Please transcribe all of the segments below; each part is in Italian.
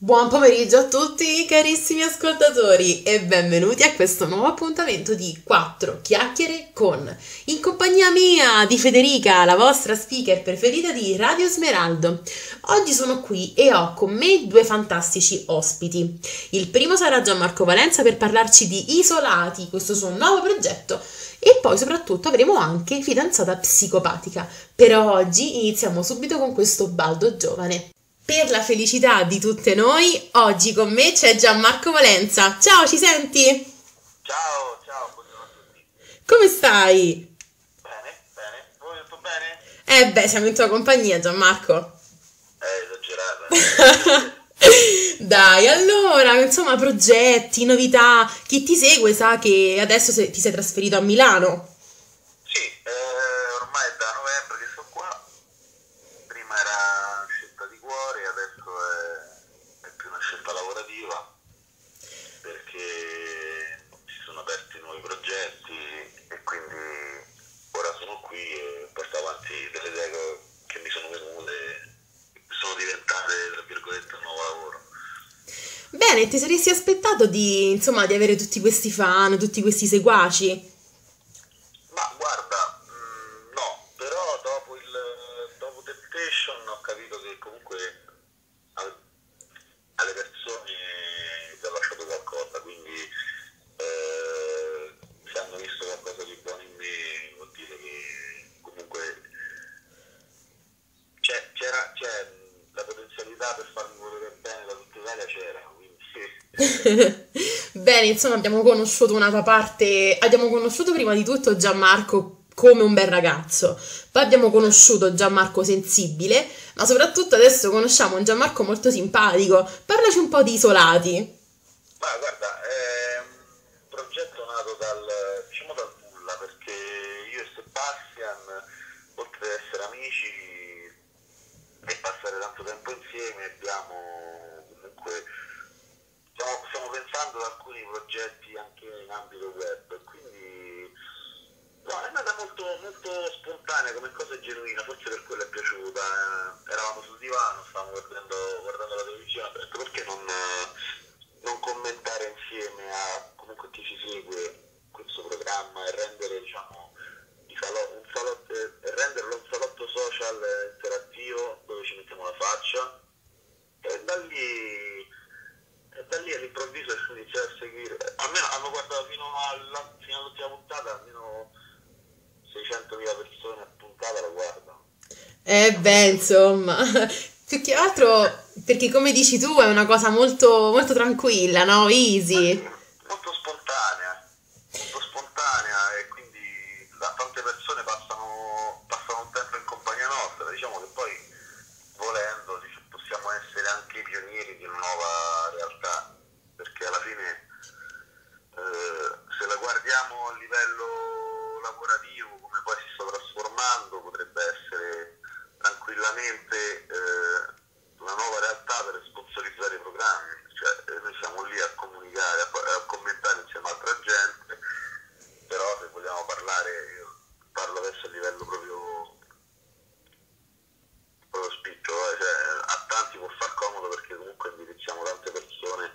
Buon pomeriggio a tutti carissimi ascoltatori e benvenuti a questo nuovo appuntamento di 4 chiacchiere con, in compagnia mia di Federica, la vostra speaker preferita di Radio Smeraldo. Oggi sono qui e ho con me due fantastici ospiti. Il primo sarà Gianmarco Valenza per parlarci di Isolati, questo suo nuovo progetto, e poi soprattutto avremo anche Fidanzata Psicopatica. Però oggi iniziamo subito con questo baldo giovane. Per la felicità di tutte noi, oggi con me c'è Gianmarco Valenza. Ciao, ci senti? Ciao, buongiorno a tutti. Come stai? Bene. Voi tutto bene? Beh, siamo in tua compagnia, Gianmarco. Esagerata. Dai, allora, insomma, progetti, novità. Chi ti segue sa che adesso ti sei trasferito a Milano. Sì, ormai è da novembre che sono qua. Prima era una scelta di cuore, adesso è più una scelta lavorativa, perché si sono aperti nuovi progetti e quindi ora sono qui e porto avanti delle idee che mi sono venute, sono diventate, tra virgolette, un nuovo lavoro. Bene, ti saresti aspettato di avere tutti questi fan, tutti questi seguaci? Ma guarda, no, però dopo Temptation ho capito che comunque alle persone si è lasciato qualcosa, quindi se hanno visto qualcosa di buono in me vuol dire che comunque c'è la potenzialità per farmi volere bene da tutta Italia, c'era, quindi Bene, insomma, abbiamo conosciuto una tua parte. Abbiamo conosciuto prima di tutto Gianmarco come un bel ragazzo, poi abbiamo conosciuto Gianmarco sensibile, ma soprattutto adesso conosciamo un Gianmarco molto simpatico. Parlaci un po' di Isolati. Ma guarda, è un progetto nato dal nulla, perché io e Sebastian, oltre ad essere amici e passare tanto tempo insieme, abbiamo comunque stiamo pensando ad alcuni progetti anche in ambito web, e quindi no, è nata molto, molto spontanea come cosa genuina, forse per quello è piaciuta. Eravamo sul divano, stavamo guardando la televisione, ho detto perché non commentare insieme a comunque chi ci segue questo programma e rendere, diciamo, renderlo un salotto social interattivo dove ci mettiamo la faccia, e da lì all'improvviso si inizia a seguire. Almeno hanno guardato fino all'ultima puntata, almeno 600.000 persone a puntata la guardano. Beh, insomma, più che altro perché come dici tu è una cosa molto, molto tranquilla, no? Easy. Molto spontanea, e quindi tante persone passano un tempo in compagnia nostra. Diciamo che poi, volendo, possiamo essere anche i pionieri di una nuova realtà, perché alla fine se la guardiamo a livello lavorativo come poi si sta trasformando, potrebbe essere tranquillamente una nuova realtà per sponsorizzare i programmi. Cioè, noi siamo lì a comunicare, a commentare insieme a altra gente, però se vogliamo parlare, io parlo adesso a livello proprio spiccio, cioè, a tanti può far comodo perché comunque indirizziamo tante persone,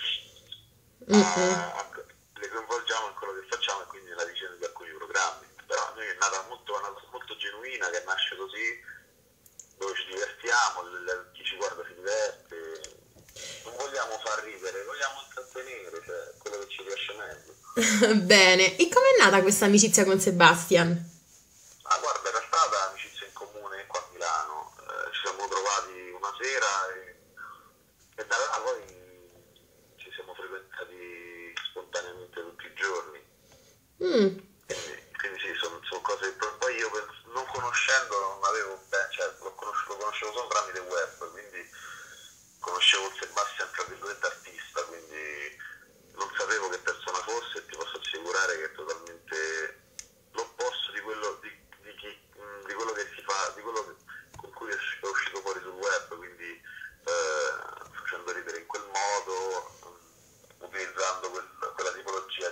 le coinvolgiamo in quello che facciamo e quindi nella visione di alcuni programmi. Però noi è nata una cosa molto genuina, che nasce così, dove ci divertiamo, chi ci guarda si diverte, non vogliamo far ridere, vogliamo intrattenere, cioè quello che ci riesce meglio. Bene, e com'è nata questa amicizia con Sebastian? Ah, guarda, era stata amicizia in comune qua a Milano, ci siamo trovati una sera e da là poi ci siamo frequentati spontaneamente tutti i giorni. Quindi sì, sono cose. Poi io, non conoscendo, non avevo, cioè lo conoscevo solo tramite web, quindi conoscevo il Sebastian, tra virgolette, artista, quindi non sapevo che persona fosse, e ti posso assicurare che è totalmente l'opposto di quello di quello che si fa, di quello con cui è uscito fuori sul web, quindi facendo ridere in quel modo, utilizzando quella tipologia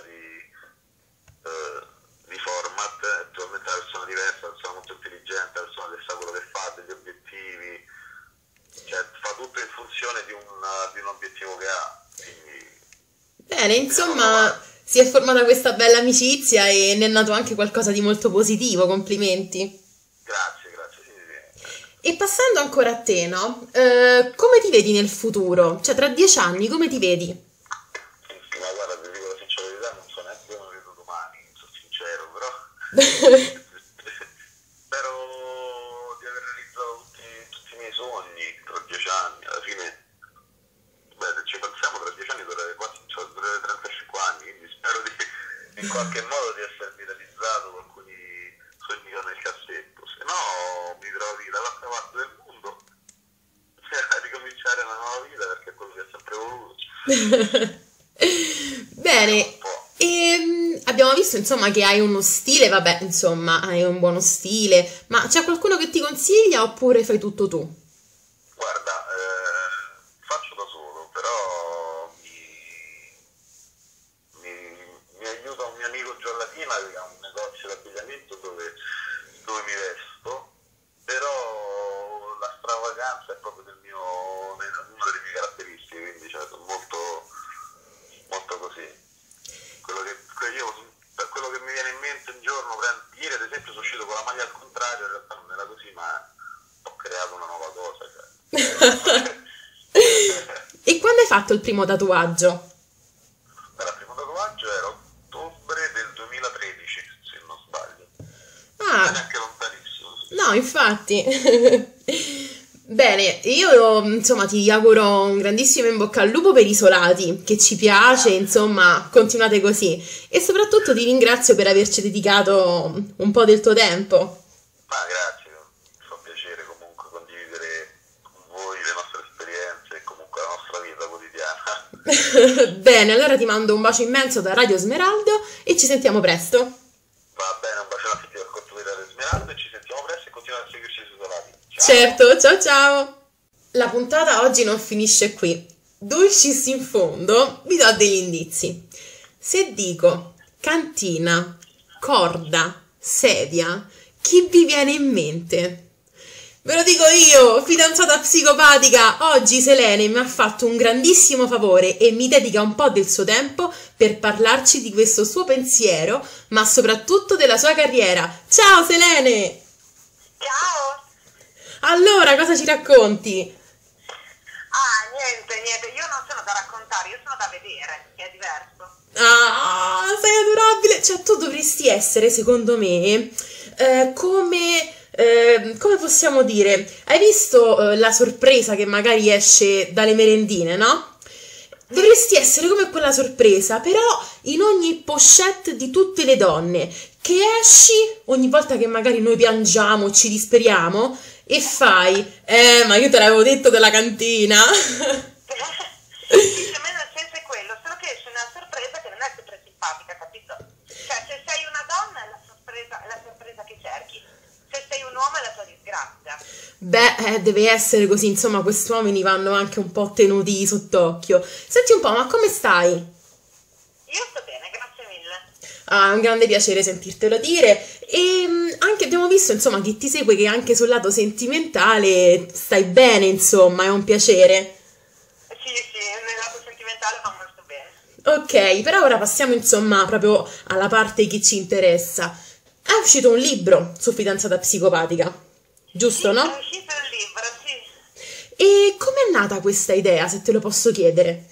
di format. È totalmente una persona diversa, una persona molto intelligente, una persona che sa quello che fa, degli obiettivi, Bene, insomma, si è formata questa bella amicizia e ne è nato anche qualcosa di molto positivo, complimenti. Grazie, grazie, sì, sì. E passando ancora a te, no? Come ti vedi nel futuro? Cioè, tra 10 anni, come ti vedi? Sì, ma guarda, ti dico la sincera verità, non so neanche come lo vedo domani, sono sincero, però spero di aver realizzato tutti i miei sogni tra 10 anni, alla fine, beh, se ci pensiamo, tra 10 anni dovrei quasi, cioè, dovrei 35 anni, quindi spero di, in qualche modo di essermi realizzato con alcuni sogni che ho nel cassetto, se no mi trovi dall'altra parte del mondo a ricominciare una nuova vita perché è quello che ho sempre voluto. Vediamo Bene, un po'. e abbiamo visto insomma che hai uno stile, vabbè, insomma, hai un buono stile, ma c'è qualcuno che ti consiglia oppure fai tutto tu? Guarda, faccio da solo, però mi aiuta un mio amico Giallatina che ha un negozio di abbigliamento dove mi vesto, però la stravaganza è proprio una delle mie caratteristiche, quindi cioè, sono molto, molto così. Quello che mi viene in mente un giorno, ieri ad esempio sono uscito con la maglia al contrario, in realtà non era così, ma ho creato una nuova cosa. Cioè. E quando hai fatto il primo tatuaggio? Il primo tatuaggio era ottobre del 2013, se non sbaglio. Non è Ah, neanche lontanissimo. no, infatti. Bene, io insomma ti auguro un grandissimo in bocca al lupo per Isolati, che ci piace, insomma, continuate così. E soprattutto ti ringrazio per averci dedicato un po' del tuo tempo. Ma grazie, mi fa piacere comunque condividere con voi le nostre esperienze e comunque la nostra vita quotidiana. Bene, allora ti mando un bacio immenso da Radio Smeraldo e ci sentiamo presto. Va bene, un bacione a tutti dal corpo di Radio Smeraldo e ci sentiamo presto e continuate a seguirci sui Isolati. Ciao! Certo, ciao ciao! La puntata oggi non finisce qui. Dulcis in fondo vi do degli indizi. Se dico cantina, corda, sedia, chi vi viene in mente? Ve lo dico io, fidanzata psicopatica, oggi Selene mi ha fatto un grandissimo favore e mi dedica un po' del suo tempo per parlarci di questo suo pensiero, ma soprattutto della sua carriera. Ciao Selene! Ciao! Allora, cosa ci racconti? Niente, io non sono da raccontare, io sono da vedere, che è diverso. Ah, sei adorabile! Cioè, tu dovresti essere, secondo me, come possiamo dire? Hai visto la sorpresa che magari esce dalle merendine, no? Dovresti essere come quella sorpresa, però in ogni pochette di tutte le donne, che esci ogni volta che magari noi piangiamo, ci disperiamo, e fai, ma io te l'avevo detto della cantina. Sì, più o meno il senso è quello, solo che esce una sorpresa che non è sempre simpatica, capito? Cioè, se sei una donna è la sorpresa che cerchi, se sei un uomo è la tua disgrazia. Beh, deve essere così, insomma, questi uomini vanno anche un po' tenuti sott'occhio. Senti un po', ma come stai? Io sto bene, grazie mille. Ah, è un grande piacere sentirtelo dire. E anche abbiamo visto, insomma, che ti segue, che anche sul lato sentimentale stai bene, insomma, è un piacere. Sì, nel lato sentimentale va molto bene. Ok, però ora passiamo, insomma, proprio alla parte che ci interessa. È uscito un libro su fidanzata psicopatica, giusto, Sì, no? è uscito il libro, sì. E com'è nata questa idea, se te lo posso chiedere?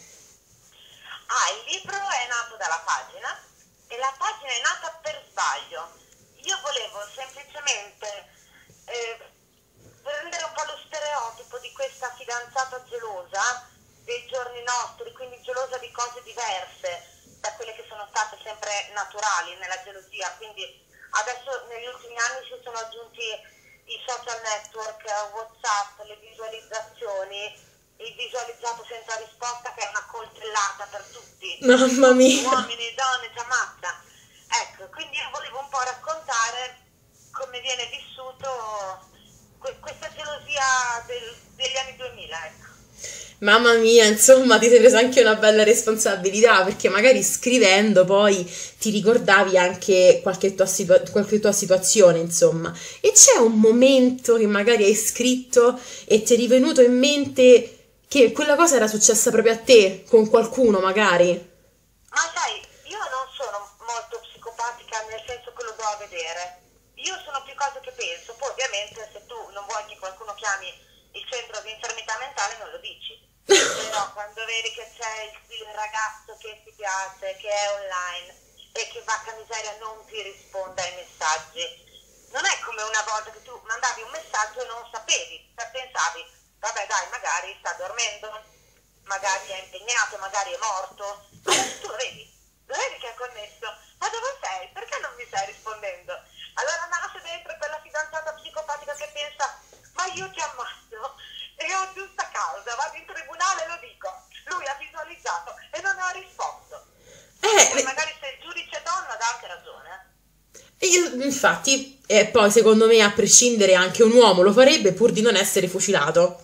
Il libro è nato dalla pagina e la pagina è nata per sbaglio. Io volevo semplicemente prendere un po' lo stereotipo di questa fidanzata gelosa dei giorni nostri, quindi gelosa di cose diverse da quelle che sono state sempre naturali nella gelosia. Quindi adesso negli ultimi anni si sono aggiunti i social network, WhatsApp, le visualizzazioni, il visualizzato senza risposta che è una coltellata per tutti, Mamma mia! uomini, donne, ci ammazza. Ecco, quindi io volevo un po' raccontare come viene vissuto questa gelosia degli anni 2000, ecco. Mamma mia, insomma, ti sei presa anche una bella responsabilità, perché magari scrivendo poi ti ricordavi anche qualche tua situazione, insomma. E c'è un momento che magari hai scritto e ti è rivenuto in mente che quella cosa era successa proprio a te, con qualcuno magari? Ma sai, io non sono molto psicopatica nel senso che lo do a vedere. Io sono più cose che penso, poi ovviamente se tu non vuoi che qualcuno chiami il centro di infermità mentale non lo dici. Però quando vedi che c'è il ragazzo che ti piace, che è online e che vacca miseria non ti risponde ai messaggi, non è come una volta che tu mandavi un messaggio e non sapevi, cioè pensavi, vabbè dai, magari sta dormendo, magari è impegnato, magari è morto. Adesso tu lo vedi che è connesso, ma dove sei? Perché non mi stai rispondendo? Allora nasce dentro quella fidanzata psicopatica che pensa, ma io ti ammazzo e ho giusta causa, vado in tribunale e lo dico, lui ha visualizzato e non ha risposto. Poi magari se il giudice donna dà anche ragione. Infatti, e poi secondo me a prescindere anche un uomo lo farebbe pur di non essere fucilato.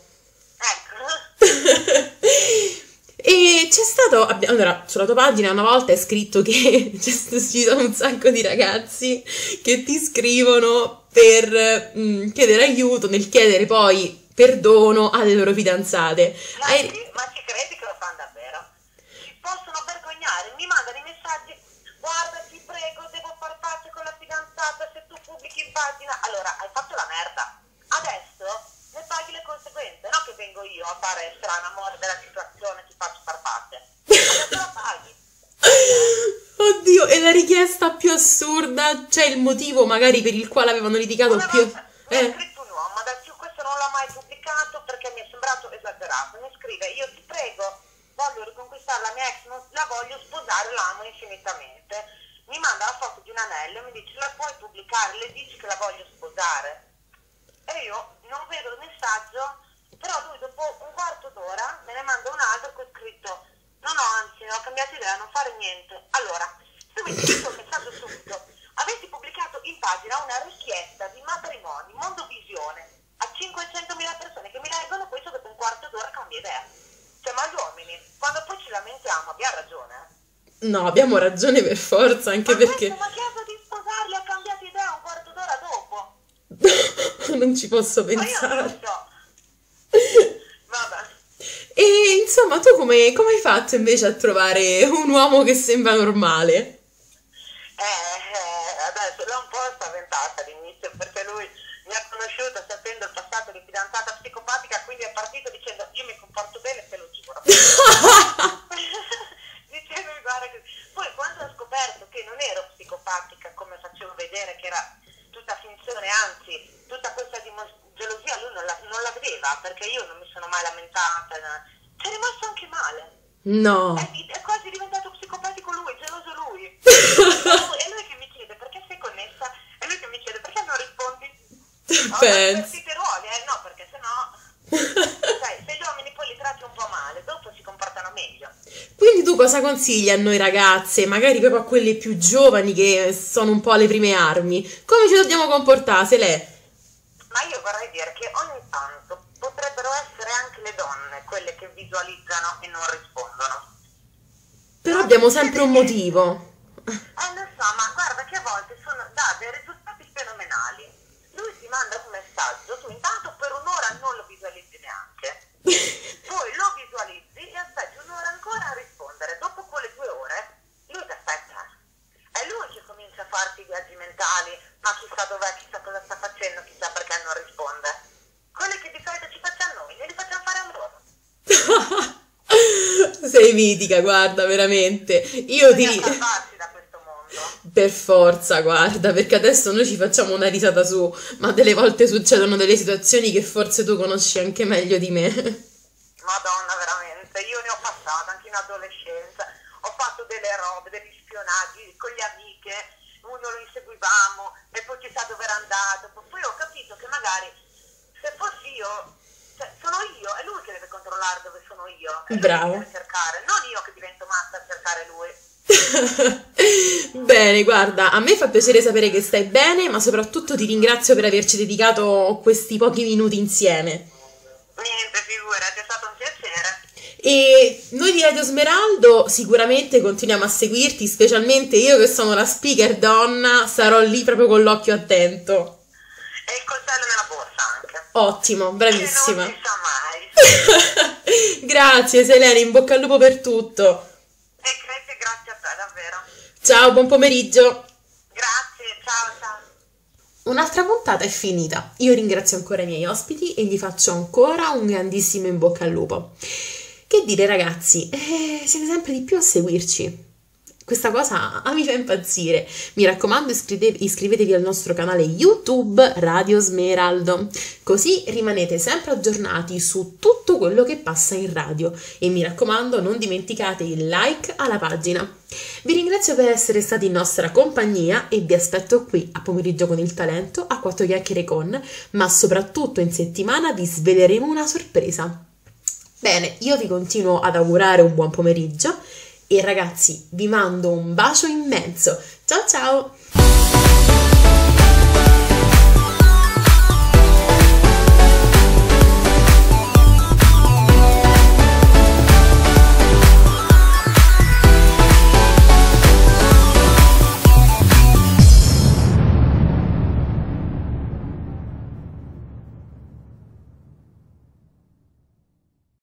Ecco. E c'è stato, allora, sulla tua pagina una volta è scritto che ci sono un sacco di ragazzi che ti scrivono per chiedere aiuto, nel chiedere poi perdono alle loro fidanzate. Ma ci credi che lo fanno davvero? Si possono vergognare, mi mandano i messaggi, guarda ti prego, devo far pace con la fidanzata, se tu pubblichi in pagina, allora hai fatto la merda, adesso ne paghi le conseguenze, no che vengo io a fare strano amore della situazione, ti faccio far pace, adesso la paghi. Oddio, e la richiesta più assurda, c'è il motivo magari per il quale avevano liticato Una più... volta mi ha scritto un uomo, adesso questo non l'ho mai pubblicato perché mi è sembrato esagerato, mi scrive, io ti prego, voglio riconquistare la mia ex, la voglio sposare, l'amo infinitamente, mi manda la foto di un anello e mi dice, la puoi pubblicare, le dici che la voglio sposare? E io non vedo il messaggio, però lui dopo un quarto d'ora me ne manda un altro con scritto, no, anzi, ho cambiato idea, non fare niente. Allora, tu mi dici il messaggio subito, avete pubblicato in pagina una richiesta di matrimoni, mondovisione, a 500.000 persone che mi leggono, questo dopo un quarto d'ora cambia idea. Cioè, ma gli uomini, quando poi ci lamentiamo, abbiamo ragione. No, abbiamo ragione per forza, anche perché... Ma chiesto di sposarli, ha cambiato idea un quarto d'ora dopo. Non ci posso Ma io pensare. non lo so. Vabbè. E insomma, tu come hai fatto invece a trovare un uomo che sembra normale? Adesso l'ho un po' spaventata all'inizio perché lui mi ha conosciuto sapendo il passato di fidanzata psicopatica, quindi è partito dicendo io mi comporto bene, te lo giuro. Dicendo guarda che... Poi quando ho scoperto che non ero psicopatica come facevo vedere, che era tutta finzione, anzi tutta questa gelosia lui non la vedeva, perché io non mi sono mai lamentata, c'è rimasto anche male. No. È quasi diventato psicopatico lui, geloso lui. È lui che mi chiede perché sei connessa, è lui che mi chiede perché non rispondi. Ho invertito i ruoli, no, perché sennò sai, se gli uomini poi li tratti un po' male, dopo si comportano meglio. Quindi tu cosa consigli a noi ragazze, magari proprio a quelle più giovani che sono un po' alle prime armi? Come ci dobbiamo comportare, Selè? Ma io vorrei dire che ogni tanto potrebbero essere anche le donne quelle che visualizzano e non rispondono. Però abbiamo sempre un motivo. Lo so, ma guarda che a volte dà dei risultati fenomenali. Lui ti manda un messaggio, tu intanto per un'ora non lo visualizzi neanche. Poi lo visualizzi e aspetti un'ora ancora a rispondere. Dopo quelle 2 ore, lui ti aspetta. È lui che comincia a farti viaggi mentali, ma chissà dov'è, chissà cosa sta facendo, chissà perché non risponde. Quelli che di solito ci facciamo noi, glieli facciamo fare a loro. Sei mitica, guarda, veramente. Io ti... salvarsi da questo mondo. Per forza, guarda, perché adesso noi ci facciamo una risata su, ma delle volte succedono delle situazioni che forse tu conosci anche meglio di me. Madonna, veramente, io ne ho passato anche in adolescenza, ho fatto delle robe, degli spionaggi con le amiche, uno lo inseguivamo e poi chissà dove era andato, poi ho capito che magari se fossi io, cioè sono io, è lui che deve controllare dove sono io, è lui Bravo. che deve cercare, non io che divento matta a cercare lui. Bene, guarda, a me fa piacere sapere che stai bene, ma soprattutto ti ringrazio per averci dedicato questi pochi minuti insieme. Niente, figurati, è stato un piacere. E noi di Radio Smeraldo sicuramente continuiamo a seguirti, specialmente io che sono la speaker donna, sarò lì proprio con l'occhio attento. E il coltello nella borsa anche. Ottimo, bravissima. Che non si sa mai. Grazie Selene, in bocca al lupo per tutto. E grazie a te. Ciao, buon pomeriggio. Grazie, ciao ciao. Un'altra puntata è finita. Io ringrazio ancora i miei ospiti e gli faccio ancora un grandissimo in bocca al lupo. Che dire ragazzi, siete sempre di più a seguirci. Questa cosa mi fa impazzire. Mi raccomando, iscrivetevi al nostro canale YouTube Radio Smeraldo, così rimanete sempre aggiornati su tutto quello che passa in radio. E mi raccomando, non dimenticate il like alla pagina. Vi ringrazio per essere stati in nostra compagnia e vi aspetto qui a Pomeriggio con il Talento a 4 chiacchiere con, ma soprattutto in settimana vi sveleremo una sorpresa. Bene, io vi continuo ad augurare un buon pomeriggio e ragazzi vi mando un bacio immenso. Ciao ciao!